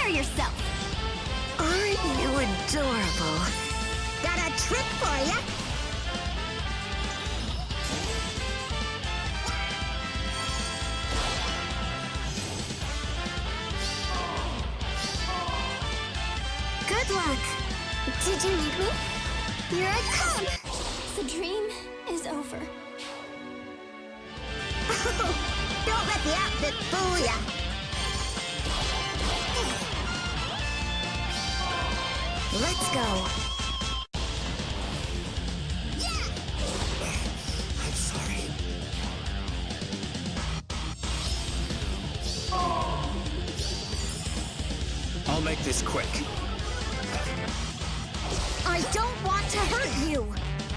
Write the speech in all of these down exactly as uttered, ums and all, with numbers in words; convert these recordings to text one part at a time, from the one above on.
prepare yourself. Aren't you adorable? Got a trick for ya. Good luck. Did you need me? Here I come. The dream is over. Don't let the outfit fool ya. Let's go. Yeah. I'm sorry. I'll make this quick. I don't want to hurt you.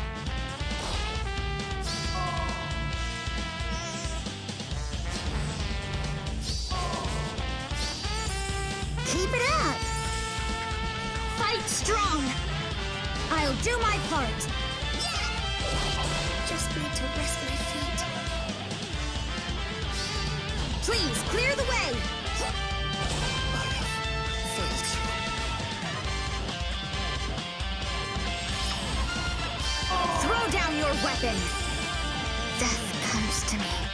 Keep it up. Fight strong. I'll do my part. Just need to rest my feet. Please clear the way. Throw down your weapon. Death comes to me.